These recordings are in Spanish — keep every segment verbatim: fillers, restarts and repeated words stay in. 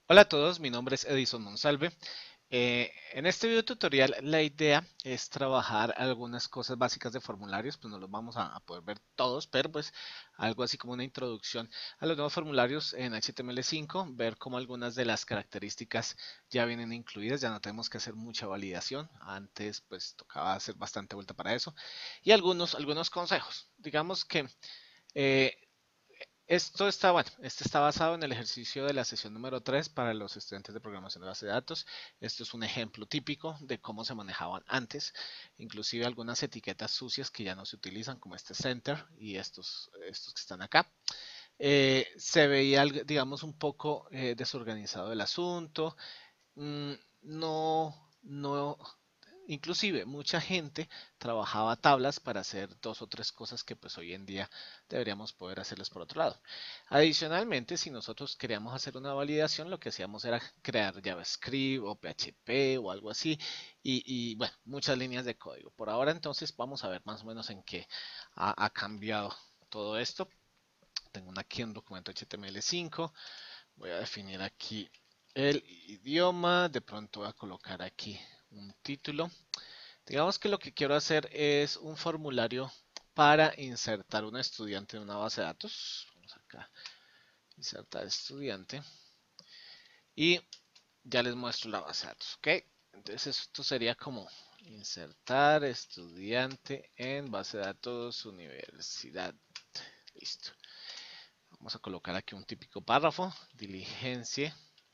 Hola a todos, mi nombre es Edison Monsalve. Eh, en este video tutorial la idea es trabajar algunas cosas básicas de formularios, pues no los vamos a, a poder ver todos, pero pues algo así como una introducción a los nuevos formularios en H T M L cinco, ver cómo algunas de las características ya vienen incluidas, ya no tenemos que hacer mucha validación, antes pues tocaba hacer bastante vuelta para eso, y algunos, algunos consejos. Digamos que eh, esto está, bueno, este está basado en el ejercicio de la sesión número tres para los estudiantes de programación de base de datos. Esto es un ejemplo típico de cómo se manejaban antes, inclusive algunas etiquetas sucias que ya no se utilizan, como este center y estos, estos que están acá. Eh, se veía, digamos, un poco eh, desorganizado el asunto. Mm, no, no, inclusive mucha gente trabajaba tablas para hacer dos o tres cosas que pues hoy en día deberíamos poder hacerles por otro lado. Adicionalmente, si nosotros queríamos hacer una validación, lo que hacíamos era crear JavaScript o P H P o algo así y, y, bueno, muchas líneas de código. Por ahora entonces vamos a ver más o menos en qué ha, ha cambiado todo esto. Tengo aquí un documento H T M L cinco. Voy a definir aquí el idioma. De pronto voy a colocar aquí un título. Digamos que lo que quiero hacer es un formulario para insertar un estudiante en una base de datos. Vamos acá, insertar estudiante. Y ya les muestro la base de datos, ¿ok? Entonces esto sería como insertar estudiante en base de datos universidad. Listo. Vamos a colocar aquí un típico párrafo. Diligencie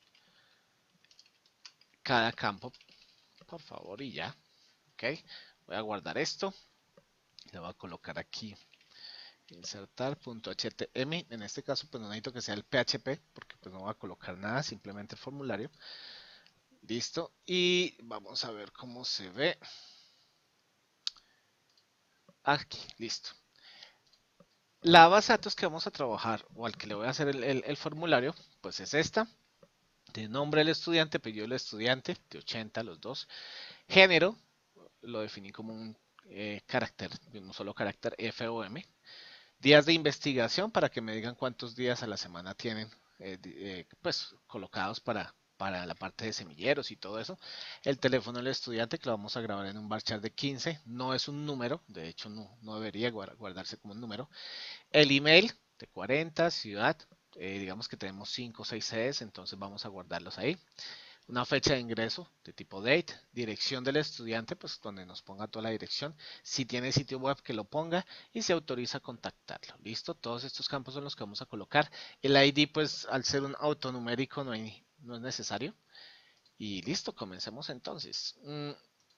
cada campo, por favor, y ya. Ok. Voy a guardar esto. Le voy a colocar aquí insertar.html. En este caso, pues no necesito que sea el P H P, porque pues no voy a colocar nada, simplemente el formulario. Listo. Y vamos a ver cómo se ve. Aquí, listo. La base de datos que vamos a trabajar, o al que le voy a hacer el, el, el formulario, pues es esta. De nombre del estudiante, apellido del estudiante, de ochenta los dos. Género, lo definí como un eh, carácter, de un solo carácter F O M. Días de investigación para que me digan cuántos días a la semana tienen eh, eh, pues colocados para, para la parte de semilleros y todo eso. El teléfono del estudiante que lo vamos a grabar en un varchar de quince, no es un número, de hecho no, no debería guardarse como un número. El email de cuarenta, ciudad, eh, digamos que tenemos cinco o seis sedes, entonces vamos a guardarlos ahí. Una fecha de ingreso de tipo date, dirección del estudiante, pues donde nos ponga toda la dirección, si tiene sitio web que lo ponga y se autoriza a contactarlo. Listo, todos estos campos son los que vamos a colocar. El I D, pues al ser un autonumérico no, hay, no es necesario. Y listo, comencemos entonces. Mm,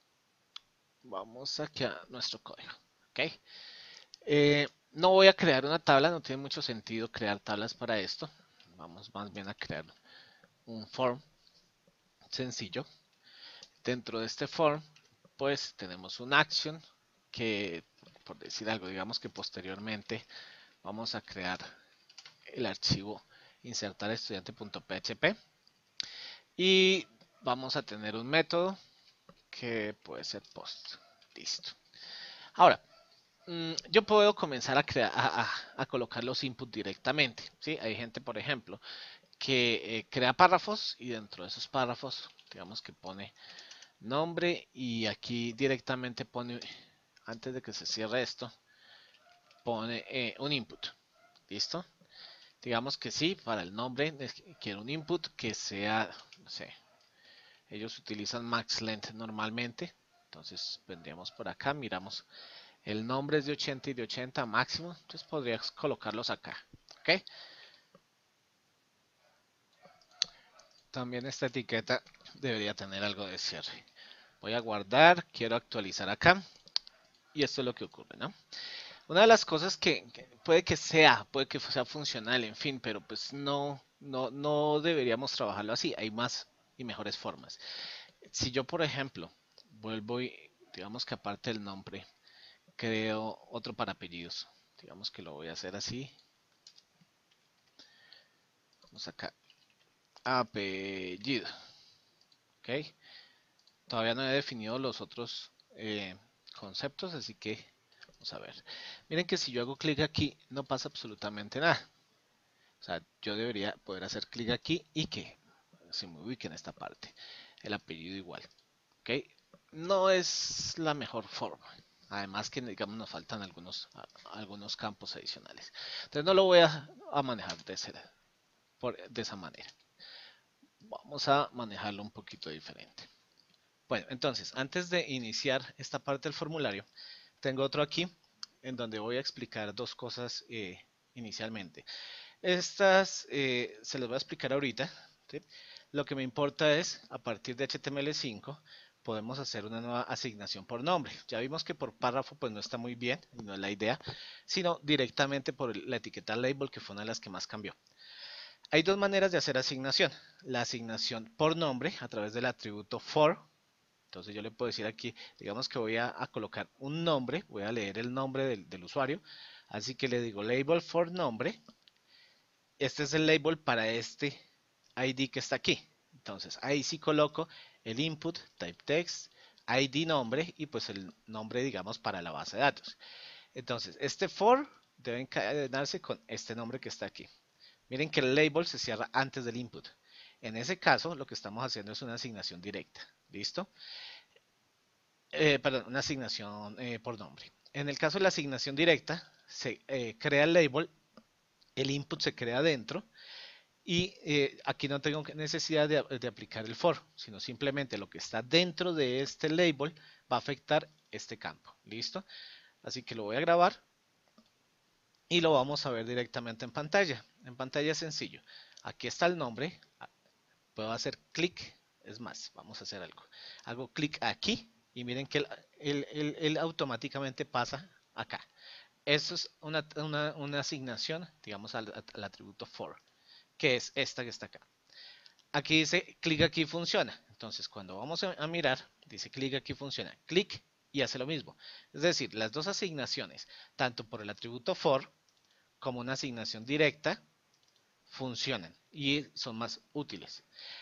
vamos aquí a nuestro código. ¿Ok? Eh, no voy a crear una tabla, no tiene mucho sentido crear tablas para esto. Vamos más bien a crear un form sencillo. Dentro de este form, pues tenemos un action que, por decir algo, digamos que posteriormente vamos a crear el archivo insertar estudiante.php y vamos a tener un método que puede ser post. Listo. Ahora, mmm, yo puedo comenzar a, crear, a, a, a, colocar los inputs directamente. ¿Sí? Hay gente, por ejemplo, que eh, crea párrafos y dentro de esos párrafos, digamos que pone nombre y aquí directamente pone, antes de que se cierre esto, pone eh, un input. ¿Listo? Digamos que sí, para el nombre quiero un input que sea, no sé, ellos utilizan max length normalmente. Entonces vendríamos por acá, miramos, el nombre es de ochenta y de ochenta máximo, entonces podrías colocarlos acá. ¿Ok? También esta etiqueta debería tener algo de cierre. Voy a guardar, quiero actualizar acá y esto es lo que ocurre, ¿no? Una de las cosas que, que puede que sea, puede que sea funcional, en fin, pero pues no, no, no deberíamos trabajarlo así. Hay más y mejores formas. Si yo, por ejemplo, vuelvo y digamos que aparte del nombre, creo otro para apellidos. Digamos que lo voy a hacer así. Vamos acá. Apellido. ¿Ok? Todavía no he definido los otros eh, conceptos, así que vamos a ver. Miren que si yo hago clic aquí, no pasa absolutamente nada. O sea, yo debería poder hacer clic aquí y que se me ubique en esta parte. El apellido igual. ¿Ok? No es la mejor forma. Además que digamos nos faltan algunos, algunos campos adicionales. Entonces no lo voy a, a manejar de, ese, por, de esa manera. Vamos a manejarlo un poquito diferente. Bueno, entonces, antes de iniciar esta parte del formulario, tengo otro aquí en donde voy a explicar dos cosas eh, inicialmente. Estas eh, se las voy a explicar ahorita. ¿Sí? Lo que me importa es, a partir de H T M L cinco, podemos hacer una nueva asignación por nombre. Ya vimos que por párrafo pues no está muy bien, no es la idea, sino directamente por la etiqueta label, que fue una de las que más cambió. Hay dos maneras de hacer asignación. La asignación por nombre a través del atributo for. Entonces yo le puedo decir aquí, digamos que voy a, a colocar un nombre, voy a leer el nombre del, del usuario, así que le digo label for nombre. Este es el label para este I D que está aquí. Entonces ahí sí coloco el input, type text, I D nombre y pues el nombre digamos para la base de datos. Entonces este for debe encadenarse con este nombre que está aquí. Miren que el label se cierra antes del input. En ese caso lo que estamos haciendo es una asignación directa. ¿Listo? Eh, perdón, una asignación eh, por nombre. En el caso de la asignación directa, se eh, crea el label, el input se crea dentro y eh, aquí no tengo necesidad de, de aplicar el for, sino simplemente lo que está dentro de este label va a afectar este campo. ¿Listo? Así que lo voy a grabar y lo vamos a ver directamente en pantalla. En pantalla es sencillo. Aquí está el nombre. Puedo hacer clic. Es más, vamos a hacer algo. Hago clic aquí y miren que él, él, él, él automáticamente pasa acá. Eso es una, una, una asignación, digamos, al, al atributo for, que es esta que está acá. Aquí dice clic aquí funciona. Entonces, cuando vamos a, a mirar, dice clic aquí funciona. Clic y hace lo mismo. Es decir, las dos asignaciones, tanto por el atributo for como una asignación directa, funcionan y son más útiles.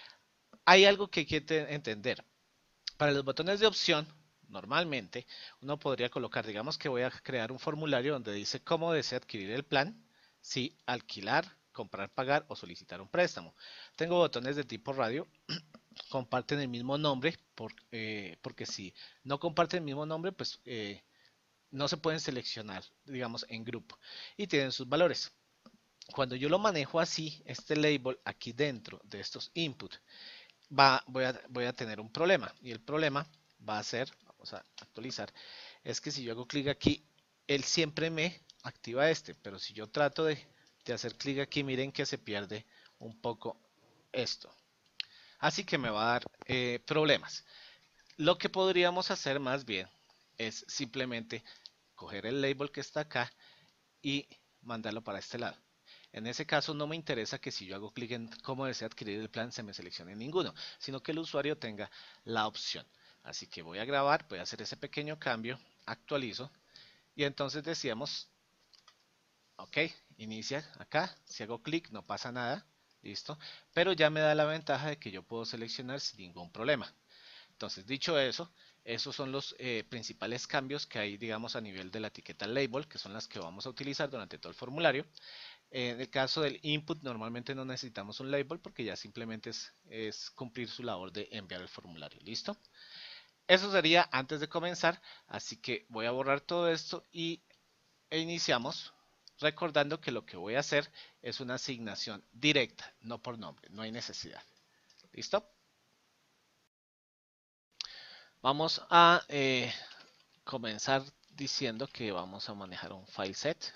Hay algo que hay que entender. Para los botones de opción, normalmente uno podría colocar, digamos que voy a crear un formulario donde dice cómo desea adquirir el plan, si alquilar, comprar, pagar o solicitar un préstamo. Tengo botones de tipo radio, comparten el mismo nombre, por, eh, porque si no comparten el mismo nombre, pues eh, no se pueden seleccionar, digamos, en grupo y tienen sus valores. Cuando yo lo manejo así, este label aquí dentro de estos input, va, voy, a, voy a tener un problema y el problema va a ser, vamos a actualizar, es que si yo hago clic aquí, él siempre me activa este, pero si yo trato de, de hacer clic aquí, miren que se pierde un poco esto. Así que me va a dar eh, problemas. Lo que podríamos hacer más bien es simplemente coger el label que está acá y mandarlo para este lado. En ese caso no me interesa que si yo hago clic en cómo desea adquirir el plan se me seleccione ninguno, sino que el usuario tenga la opción. Así que voy a grabar, voy a hacer ese pequeño cambio, actualizo y entonces decíamos, ok, inicia acá, si hago clic no pasa nada, listo, pero ya me da la ventaja de que yo puedo seleccionar sin ningún problema. Entonces, dicho eso, esos son los eh, principales cambios que hay, digamos, a nivel de la etiqueta label, que son las que vamos a utilizar durante todo el formulario. En el caso del input, normalmente no necesitamos un label porque ya simplemente es, es cumplir su labor de enviar el formulario. ¿Listo? Eso sería antes de comenzar, así que voy a borrar todo esto y e iniciamos recordando que lo que voy a hacer es una asignación directa, no por nombre, no hay necesidad. ¿Listo? Vamos a eh, comenzar diciendo que vamos a manejar un file set.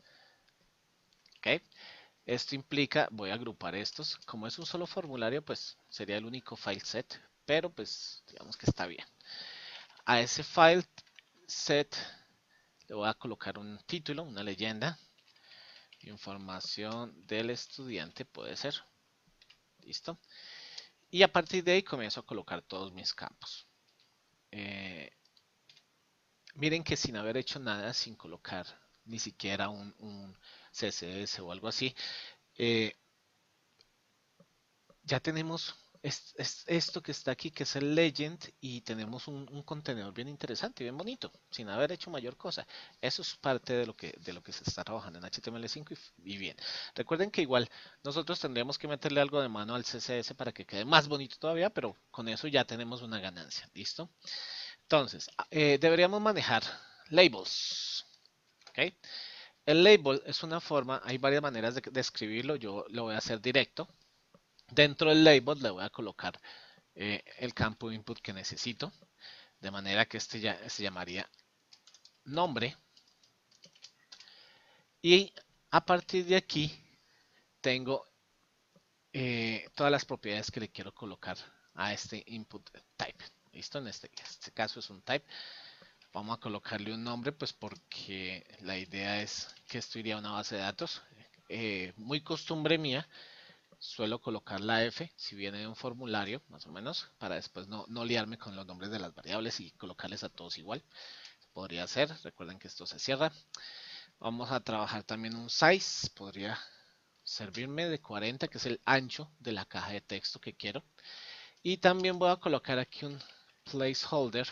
¿Ok? Esto implica, voy a agrupar estos, como es un solo formulario, pues sería el único file set, pero pues digamos que está bien. A ese file set le voy a colocar un título, una leyenda, información del estudiante puede ser, listo. Y a partir de ahí comienzo a colocar todos mis campos. Eh, miren que sin haber hecho nada, sin colocar ni siquiera un, un C S S o algo así, eh, ya tenemos es, es esto que está aquí, que es el legend, y tenemos un, un contenedor bien interesante, bien bonito, sin haber hecho mayor cosa. Eso es parte de lo que, de lo que se está trabajando en H T M L cinco y, y bien. Recuerden que igual nosotros tendríamos que meterle algo de mano al C S S para que quede más bonito todavía, pero con eso ya tenemos una ganancia. ¿Listo? Entonces, eh, deberíamos manejar labels. ¿Ok? El label es una forma, hay varias maneras de, de escribirlo, yo lo voy a hacer directo. Dentro del label le voy a colocar eh, el campo input que necesito, de manera que este ya se llamaría nombre. Y a partir de aquí tengo eh, todas las propiedades que le quiero colocar a este input type. ¿Listo? En este, este caso es un type. Vamos a colocarle un nombre, pues porque la idea es que esto iría a una base de datos. Eh, muy costumbre mía, suelo colocar la F si viene de un formulario, más o menos, para después no, no liarme con los nombres de las variables y colocarles a todos igual. Podría ser, recuerden que esto se cierra. Vamos a trabajar también un size, podría servirme de cuarenta, que es el ancho de la caja de texto que quiero. Y también voy a colocar aquí un placeholder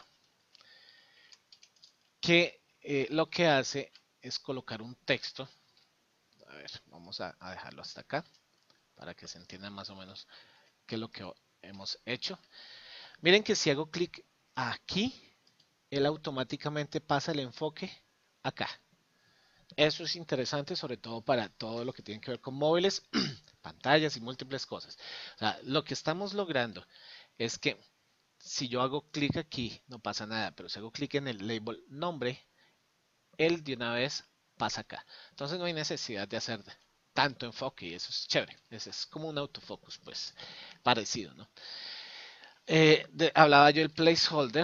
que eh, lo que hace es colocar un texto. A ver, vamos a, a dejarlo hasta acá para que se entienda más o menos qué es lo que hemos hecho. Miren que si hago clic aquí, él automáticamente pasa el enfoque acá. Eso es interesante, sobre todo para todo lo que tiene que ver con móviles, pantallas y múltiples cosas. O sea, lo que estamos logrando es que si yo hago clic aquí, no pasa nada, pero si hago clic en el label nombre, él de una vez pasa acá. Entonces no hay necesidad de hacer tanto enfoque y eso es chévere. Ese es como un autofocus, pues parecido, ¿no? Eh, de, hablaba yo del placeholder.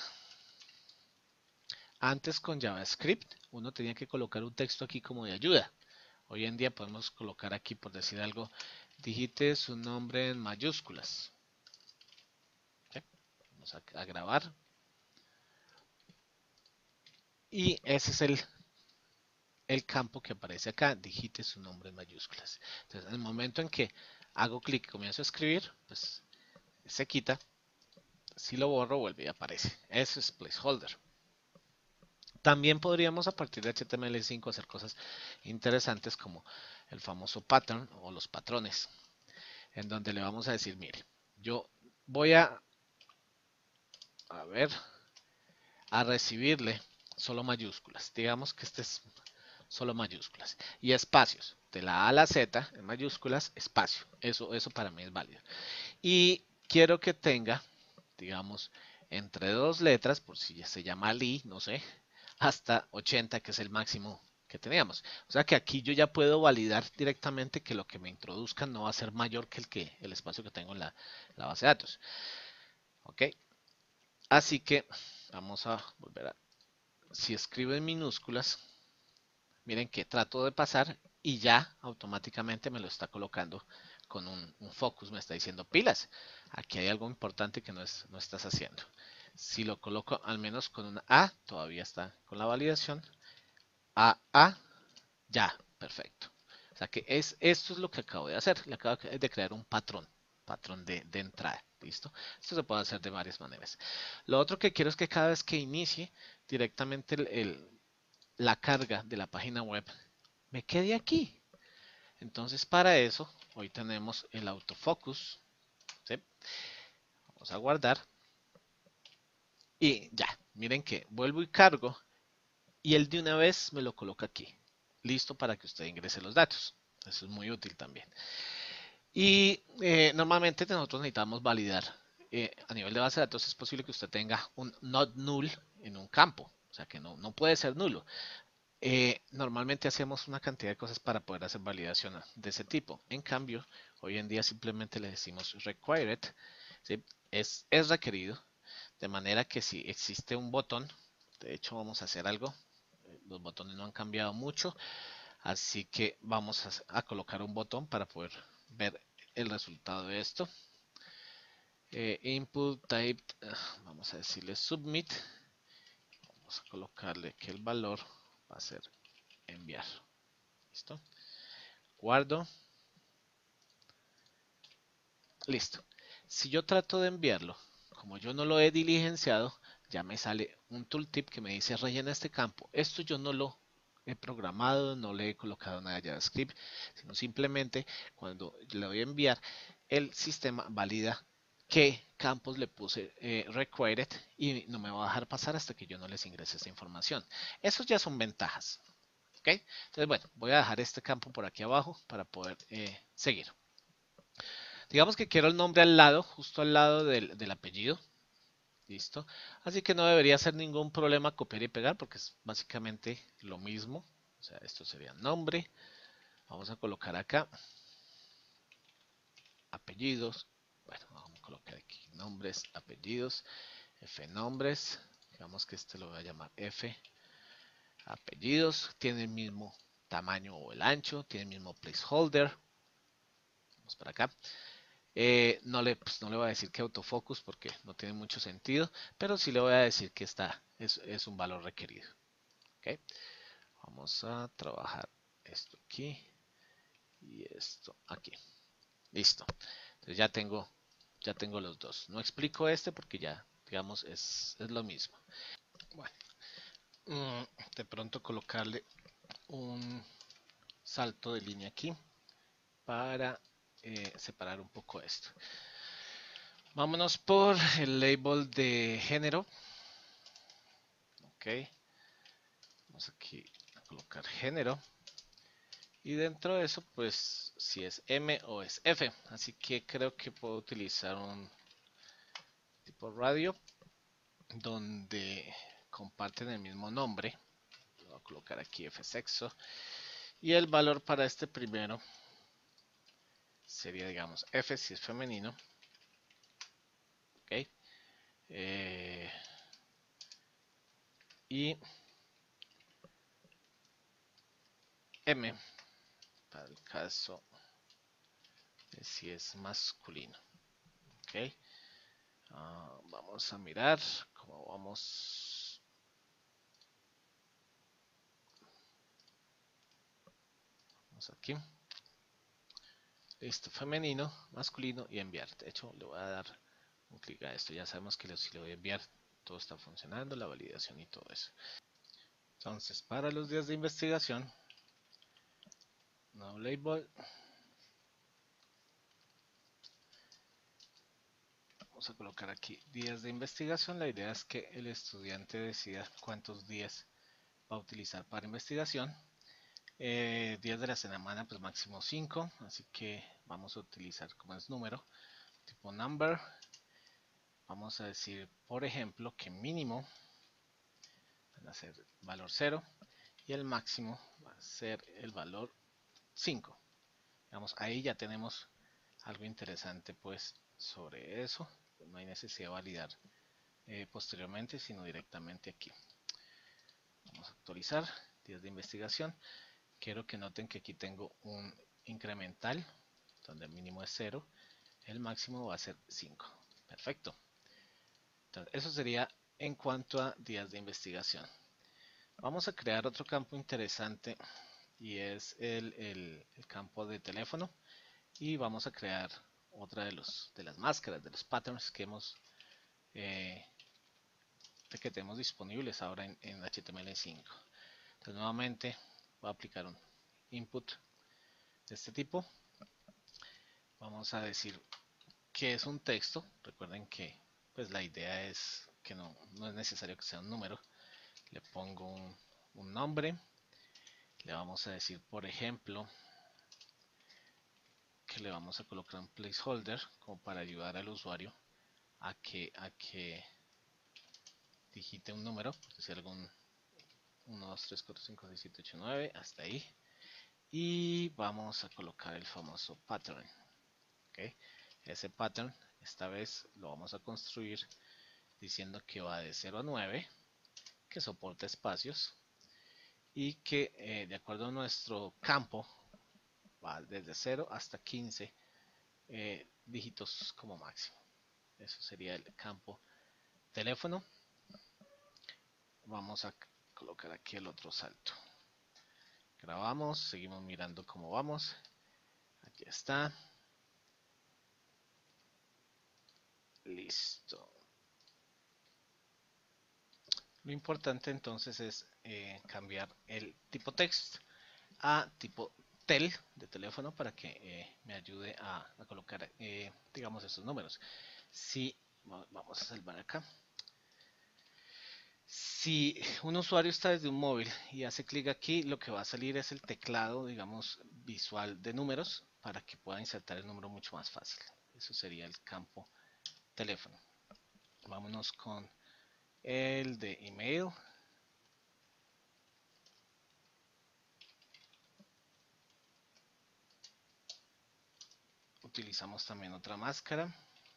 Antes con JavaScript uno tenía que colocar un texto aquí como de ayuda. Hoy en día podemos colocar aquí, por decir algo, digite su nombre en mayúsculas. ¿Sí? Vamos a, a grabar. Y ese es el, el campo que aparece acá, digite su nombre en mayúsculas. Entonces, en el momento en que hago clic y comienzo a escribir, pues se quita. Si lo borro, vuelve y aparece. Eso es placeholder. También podríamos a partir de H T M L cinco hacer cosas interesantes como el famoso pattern o los patrones, en donde le vamos a decir, mire, yo voy a, a ver, a recibirle solo mayúsculas. Digamos que este es solo mayúsculas y espacios. De la A a la Z en mayúsculas, espacio. Eso, eso para mí es válido. Y quiero que tenga, digamos, entre dos letras, por si se llama Lee, no sé, hasta ochenta, que es el máximo que teníamos. O sea que aquí yo ya puedo validar directamente que lo que me introduzcan no va a ser mayor que el, que, el espacio que tengo en la, la base de datos. Ok. Así que vamos a volver a... Si escribo en minúsculas, miren que trato de pasar y ya automáticamente me lo está colocando con un, un focus, me está diciendo pilas. Aquí hay algo importante que no, es, no estás haciendo. Si lo coloco al menos con una A, todavía está con la validación. A, A, ya, perfecto. O sea que es, esto es lo que acabo de hacer. Le acabo de crear un patrón, patrón de, de entrada. ¿Listo? Esto se puede hacer de varias maneras. Lo otro que quiero es que cada vez que inicie directamente el, el, la carga de la página web me quede aquí. Entonces para eso hoy tenemos el autofocus. ¿Sí? Vamos a guardar. Y ya, miren que vuelvo y cargo y él de una vez me lo coloca aquí. Listo para que usted ingrese los datos. Eso es muy útil también. Y eh, normalmente nosotros necesitamos validar. Eh, a nivel de base de datos es posible que usted tenga un not null en un campo. O sea que no, no puede ser nulo. Eh, normalmente hacemos una cantidad de cosas para poder hacer validación de ese tipo. En cambio, hoy en día simplemente le decimos required. ¿Sí? Es, es requerido. De manera que si existe un botón, de hecho vamos a hacer algo. Los botones no han cambiado mucho. Así que vamos a, a colocar un botón para poder ver el resultado de esto. Eh, input type, uh, vamos a decirle submit. Vamos a colocarle que el valor va a ser enviar. ¿Listo? Guardo. Listo. Si yo trato de enviarlo, como yo no lo he diligenciado, ya me sale un tooltip que me dice rellena este campo. Esto yo no lo he programado, no le he colocado nada de JavaScript, sino simplemente cuando le voy a enviar, el sistema valida qué campos le puse eh, required y no me va a dejar pasar hasta que yo no les ingrese esta información. Esos ya son ventajas. ¿Ok? Entonces, bueno, voy a dejar este campo por aquí abajo para poder eh, seguir. Digamos que quiero el nombre al lado, justo al lado del, del apellido. Listo. Así que no debería ser ningún problema copiar y pegar porque es básicamente lo mismo. O sea, esto sería nombre. Vamos a colocar acá apellidos. Bueno, vamos a colocar aquí nombres, apellidos, F nombres. Digamos que este lo voy a llamar F apellidos. Tiene el mismo tamaño o el ancho, tiene el mismo placeholder. Vamos para acá. Eh, no, le, pues, no le voy a decir que autofocus porque no tiene mucho sentido, pero sí le voy a decir que está, es, es un valor requerido. ¿Okay? Vamos a trabajar esto aquí y esto aquí. Listo. Entonces ya tengo, ya tengo los dos. No explico este porque ya, digamos, es, es lo mismo. Bueno, de pronto colocarle un salto de línea aquí para eh, separar un poco esto. Vámonos por el label de género. Ok. Vamos aquí a colocar género. Y dentro de eso, pues, si es M o es F. Así que creo que puedo utilizar un tipo radio donde comparten el mismo nombre. Voy a colocar aquí F sexo. Y el valor para este primero sería, digamos, F si es femenino. Ok. Eh, y M para el caso de si es masculino. Ok. Uh, vamos a mirar cómo vamos. Vamos aquí. Listo, femenino, masculino y enviar. De hecho, le voy a dar un clic a esto. Ya sabemos que si le voy a enviar, todo está funcionando, la validación y todo eso. Entonces, para los días de investigación, no label. Vamos a colocar aquí días de investigación. La idea es que el estudiante decida cuántos días va a utilizar para investigación. Eh, días de la semana, pues máximo cinco. Así que vamos a utilizar como es número, tipo number. Vamos a decir, por ejemplo, que mínimo va a ser valor cero y el máximo va a ser el valor cinco. Digamos, ahí ya tenemos algo interesante pues sobre eso. No hay necesidad de validar eh, posteriormente, sino directamente aquí. Vamos a actualizar días de investigación. Quiero que noten que aquí tengo un incremental donde el mínimo es cero, el máximo va a ser cinco. Perfecto. Entonces, eso sería en cuanto a días de investigación. Vamos a crear otro campo interesante y es el, el, el campo de teléfono, y vamos a crear otra de, los, de las máscaras, de los patterns que hemos eh, que tenemos disponibles ahora en, en H T M L cinco. Entonces nuevamente voy a aplicar un input de este tipo. Vamos a decir que es un texto. Recuerden que pues la idea es que no, no es necesario que sea un número. Le pongo un, un nombre. Le vamos a decir, por ejemplo, que le vamos a colocar un placeholder como para ayudar al usuario a que, a que digite un número, por decir algún uno, dos, tres, cuatro, cinco, seis, siete, ocho, nueve, hasta ahí. Y vamos a colocar el famoso pattern. ¿Okay? Ese pattern, esta vez lo vamos a construir diciendo que va de cero a nueve, que soporta espacios y que eh, de acuerdo a nuestro campo va desde cero hasta quince eh, dígitos como máximo. Eso sería el campo teléfono. Vamos a colocar aquí el otro salto. Grabamos, seguimos mirando cómo vamos. Aquí está. Listo. Lo importante entonces es eh, cambiar el tipo text a tipo tel de teléfono para que eh, me ayude a, a colocar, eh, digamos, estos números. Si vamos a salvar acá. Si un usuario está desde un móvil y hace clic aquí, lo que va a salir es el teclado, digamos, visual de números para que pueda insertar el número mucho más fácil. Eso sería el campo teléfono. Vámonos con el de email. Utilizamos también otra máscara.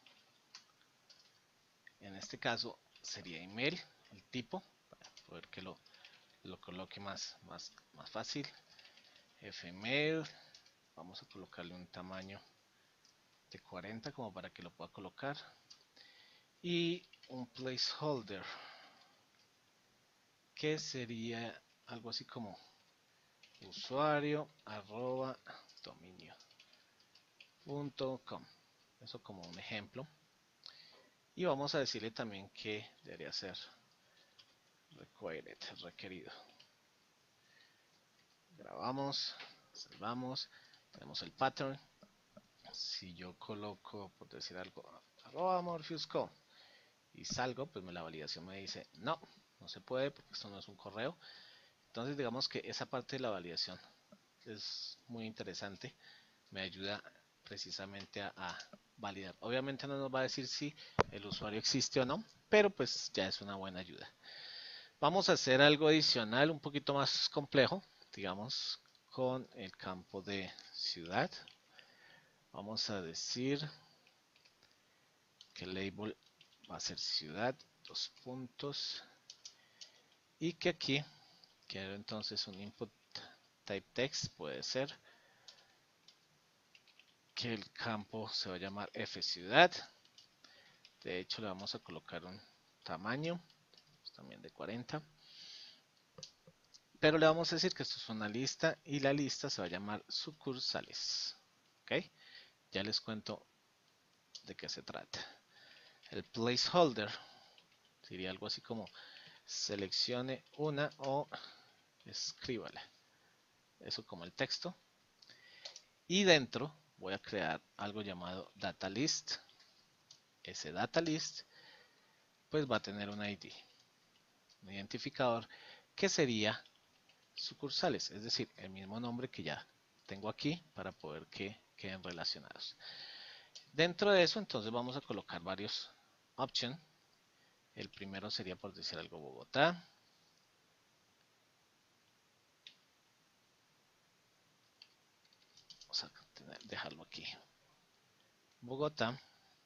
En este caso sería email, el tipo, para poder que lo, lo coloque más, más, más fácil. Fmail, vamos a colocarle un tamaño de cuarenta como para que lo pueda colocar. Y un placeholder, que sería algo así como usuario arroba dominio punto com. Eso como un ejemplo. Y vamos a decirle también que debería ser required, requerido. Grabamos, salvamos, tenemos el pattern. Si yo coloco, por decir algo, arroba morpheusco y salgo, pues la validación me dice no, no se puede porque esto no es un correo. Entonces digamos que esa parte de la validación es muy interesante, me ayuda precisamente a, a validar. Obviamente no nos va a decir si el usuario existe o no, pero pues ya es una buena ayuda. Vamos a hacer algo adicional un poquito más complejo, digamos, con el campo de ciudad. Vamos a decir que el label va a ser ciudad, dos puntos, y que aquí quiero entonces un input type text, puede ser que el campo se va a llamar fciudad. De hecho le vamos a colocar un tamaño también de cuarenta, pero le vamos a decir que esto es una lista y la lista se va a llamar sucursales. ¿Ok? Ya les cuento de qué se trata. El placeholder sería algo así como seleccione una o escríbala. Eso como el texto. Y dentro voy a crear algo llamado data list. Ese data list pues va a tener un I D, un identificador que sería sucursales, es decir, el mismo nombre que ya tengo aquí para poder que queden relacionados. Dentro de eso entonces vamos a colocar varios options. El primero sería, por decir algo, Bogotá. Vamos a tener, dejarlo aquí. Bogotá.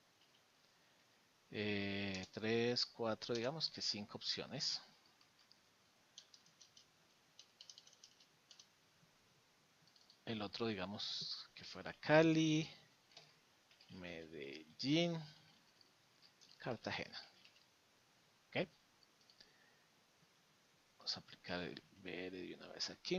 Eh, tres, cuatro, digamos que cinco opciones. El otro, digamos, que fuera Cali, Medellín, Cartagena. ¿Ok? Vamos a aplicar el B R de una vez aquí.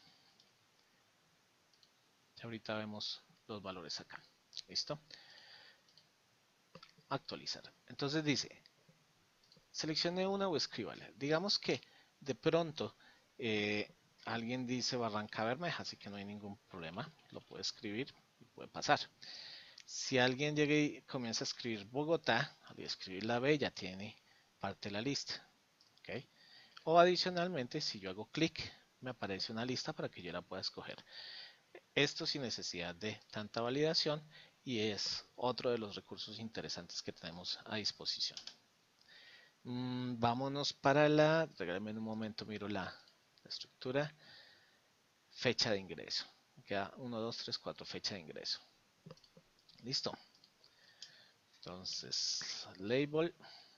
Y ahorita vemos los valores acá. ¿Listo? Actualizar. Entonces dice, seleccione una o escríbala. Digamos que de pronto eh, alguien dice Barranca Bermeja, así que no hay ningún problema. Lo puede escribir y puede pasar. Si alguien llega y comienza a escribir Bogotá, al escribir la B ya tiene parte de la lista. ¿Okay? O adicionalmente, si yo hago clic, me aparece una lista para que yo la pueda escoger. Esto sin necesidad de tanta validación y es otro de los recursos interesantes que tenemos a disposición. Mm, vámonos para la, regálame un momento, miro la, la estructura. Fecha de ingreso. Queda uno, dos, tres, cuatro, fecha de ingreso. Listo. Entonces, label.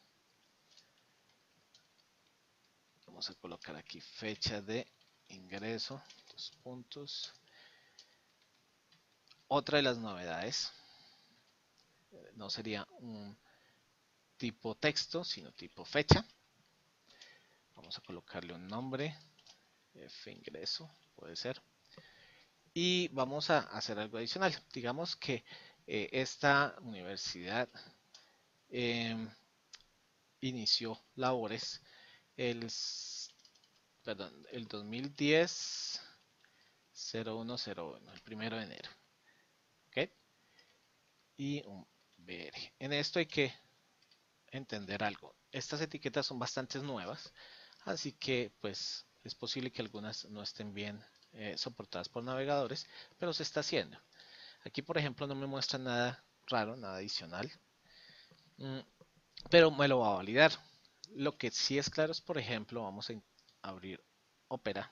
Vamos a colocar aquí fecha de ingreso, dos puntos. Otra de las novedades, no sería un tipo texto, sino tipo fecha. Vamos a colocarle un nombre, F ingreso, puede ser. Y vamos a hacer algo adicional. Digamos que eh, esta universidad eh, inició labores el, perdón, el dos mil diez cero uno cero uno, el primero de enero. ¿Ok? Y un B R. En esto hay que entender algo. Estas etiquetas son bastante nuevas, así que pues es posible que algunas no estén bien eh, soportadas por navegadores, pero se está haciendo. Aquí por ejemplo no me muestra nada raro, nada adicional, mm, pero me lo va a validar. Lo que sí es claro es, por ejemplo, vamos a abrir Opera.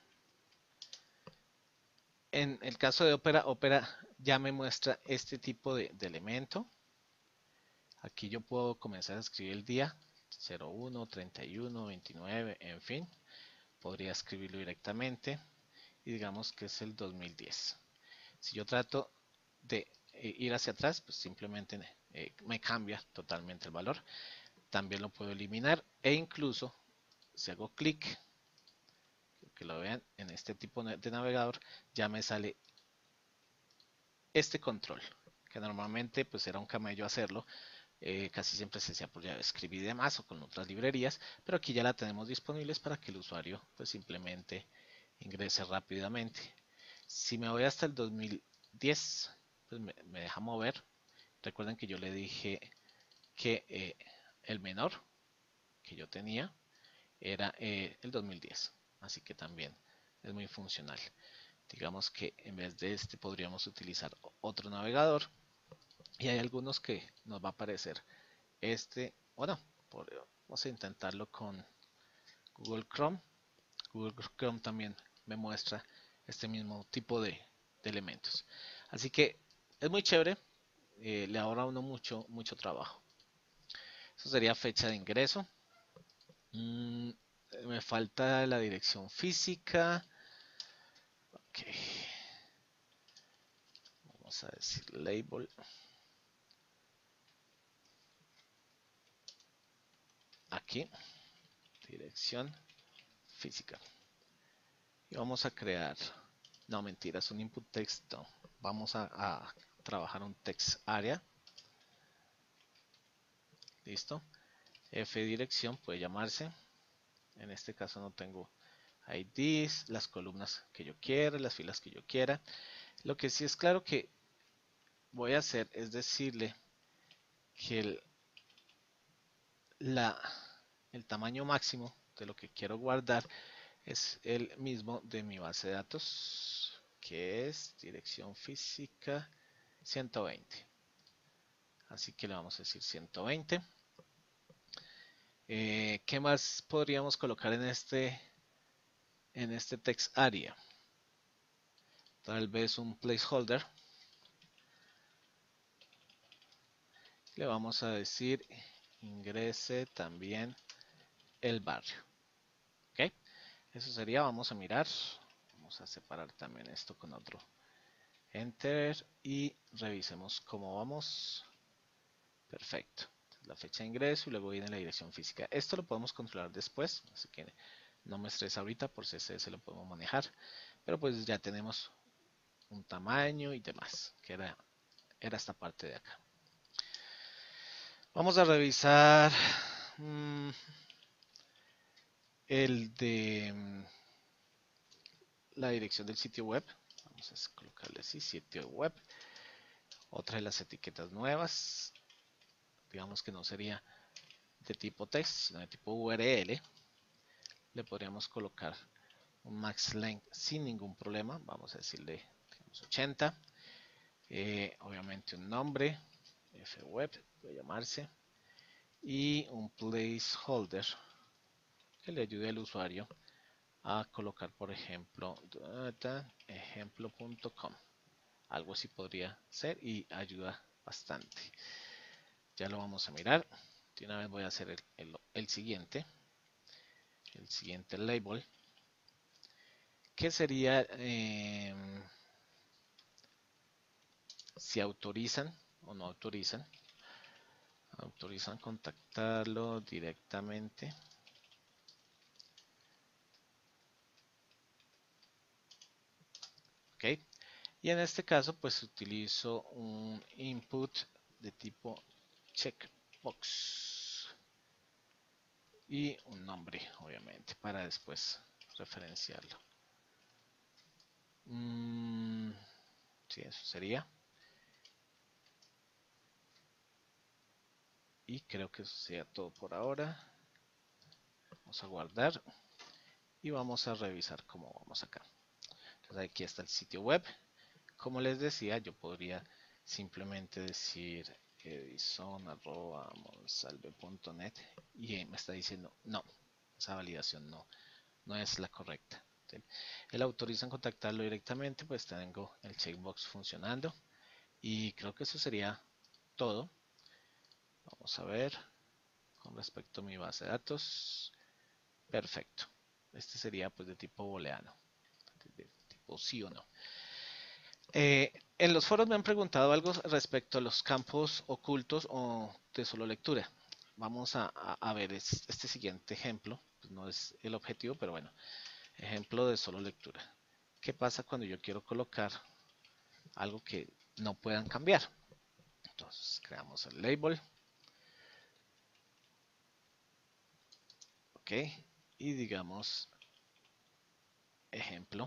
En el caso de Opera, Opera ya me muestra este tipo de, de elemento. Aquí yo puedo comenzar a escribir el día, cero uno, treinta y uno, veintinueve, en fin. Podría escribirlo directamente y digamos que es el dos mil diez. Si yo trato de eh, ir hacia atrás, pues simplemente eh, me cambia totalmente el valor. También lo puedo eliminar e incluso si hago clic, que lo vean en este tipo de navegador, ya me sale este control, que normalmente pues era un camello hacerlo. Eh, casi siempre se hacía por JavaScript y demás o con otras librerías, pero aquí ya la tenemos disponibles para que el usuario pues simplemente ingrese rápidamente. Si me voy hasta el dos mil diez, pues me, me deja mover. Recuerden que yo le dije que eh, el menor que yo tenía era eh, el dos mil diez, así que también es muy funcional. Digamos que en vez de este podríamos utilizar otro navegador y hay algunos que nos va a aparecer este, bueno, vamos a intentarlo con Google Chrome. Google Chrome también me muestra este mismo tipo de, de elementos. Así que es muy chévere, eh, le ahorra a uno mucho, mucho trabajo. Eso sería fecha de ingreso. Mm, me falta la dirección física. Ok. Vamos a decir label. Aquí, dirección física. Y vamos a crear, no mentiras, un input text. No. Vamos a, a trabajar un text area. Listo. F dirección puede llamarse. En este caso no tengo I Ds, las columnas que yo quiera, las filas que yo quiera. Lo que sí es claro que voy a hacer es decirle que el, la, el tamaño máximo de lo que quiero guardar es el mismo de mi base de datos, que es dirección física ciento veinte. Así que le vamos a decir ciento veinte. Eh, ¿Qué más podríamos colocar en este, en este text area? Tal vez un placeholder. Le vamos a decir ingrese también el barrio. ¿Ok? Eso sería, vamos a mirar. Vamos a separar también esto con otro. Enter y revisemos cómo vamos. Perfecto. La fecha de ingreso y luego viene la dirección física. Esto lo podemos controlar después, así que no me estresa ahorita, por C S S lo podemos manejar. Pero pues ya tenemos un tamaño y demás, que era, era esta parte de acá. Vamos a revisar mmm, el de mmm, la dirección del sitio web. Vamos a colocarle así, sitio web. Otra de las etiquetas nuevas. Digamos que no sería de tipo text, sino de tipo U R L. Le podríamos colocar un max length sin ningún problema. Vamos a decirle digamos, ochenta. Eh, obviamente un nombre, fweb, puede llamarse. Y un placeholder que le ayude al usuario a colocar, por ejemplo, ejemplo punto com. Algo así podría ser y ayuda bastante. Ya lo vamos a mirar. De una vez voy a hacer el, el, el siguiente. El siguiente label. Que sería eh, si autorizan o no autorizan. Autorizan contactarlo directamente. Ok. Y en este caso pues utilizo un input de tipo check. checkbox y un nombre, obviamente, para después referenciarlo. Mm, sí, eso sería. Y creo que eso sería todo por ahora. Vamos a guardar y vamos a revisar cómo vamos acá. Entonces aquí está el sitio web. Como les decía, yo podría simplemente decir edison arroba monsalve punto net y me está diciendo no, esa validación no, no es la correcta. ¿Sí? Él autoriza en contactarlo directamente, pues tengo el checkbox funcionando y creo que eso sería todo. Vamos a ver con respecto a mi base de datos. Perfecto. Este sería pues de tipo booleano, de tipo sí o no. Eh, en los foros me han preguntado algo respecto a los campos ocultos o de solo lectura. Vamos a, a, a ver es, este siguiente ejemplo. Pues no es el objetivo, pero bueno. Ejemplo de solo lectura. ¿Qué pasa cuando yo quiero colocar algo que no puedan cambiar? Entonces creamos el label. Ok. Y digamos ejemplo.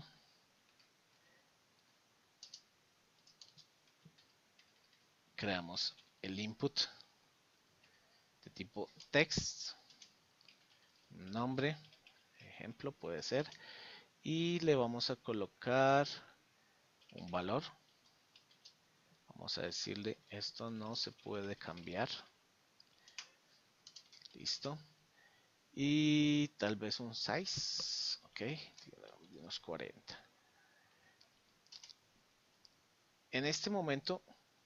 Creamos el input de tipo text, nombre, ejemplo puede ser, y le vamos a colocar un valor. Vamos a decirle esto no se puede cambiar. Listo. Y tal vez un size, ok, de unos cuarenta. En este momento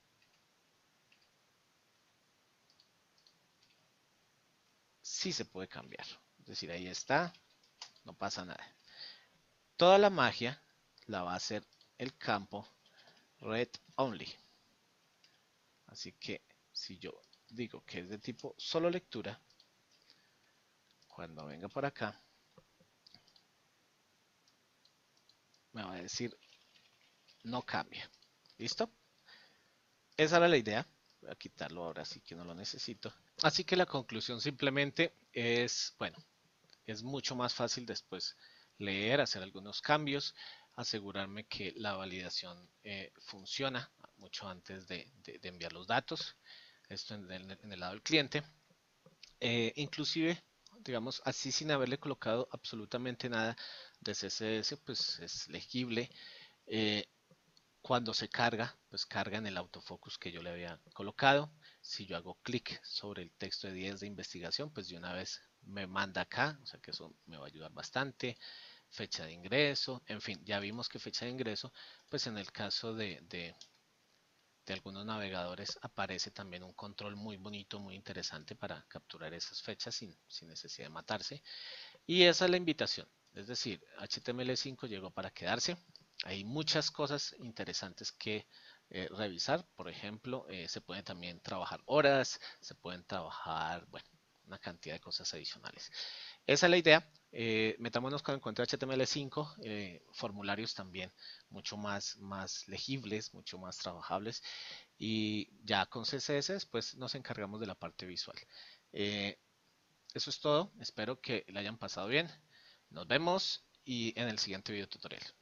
sí se puede cambiar. Es decir, ahí está, no pasa nada. Toda la magia la va a hacer el campo read only. Así que si yo digo que es de tipo solo lectura, cuando venga por acá, me va a decir no cambia. ¿Listo? Esa era la idea. Voy a quitarlo ahora sí que no lo necesito. Así que la conclusión simplemente es, bueno, es mucho más fácil después leer, hacer algunos cambios, asegurarme que la validación eh, funciona mucho antes de, de, de, enviar los datos. Esto en el, en el lado del cliente. Eh, inclusive, digamos, así sin haberle colocado absolutamente nada de C S S, pues es legible. Eh, Cuando se carga, pues carga en el autofocus que yo le había colocado. Si yo hago clic sobre el texto de diez de investigación, pues de una vez me manda acá, o sea que eso me va a ayudar bastante. Fecha de ingreso, en fin, ya vimos que fecha de ingreso, pues en el caso de, de, de algunos navegadores aparece también un control muy bonito, muy interesante para capturar esas fechas sin, sin necesidad de matarse. Y esa es la invitación, es decir, H T M L cinco llegó para quedarse. Hay muchas cosas interesantes que eh, revisar. Por ejemplo, eh, se pueden también trabajar horas, se pueden trabajar, bueno, una cantidad de cosas adicionales. Esa es la idea. Eh, metámonos con el encuentro H T M L cinco, eh, formularios también mucho más, más legibles, mucho más trabajables. Y ya con C S S después nos encargamos de la parte visual. Eh, eso es todo. Espero que la hayan pasado bien. Nos vemos y en el siguiente video tutorial.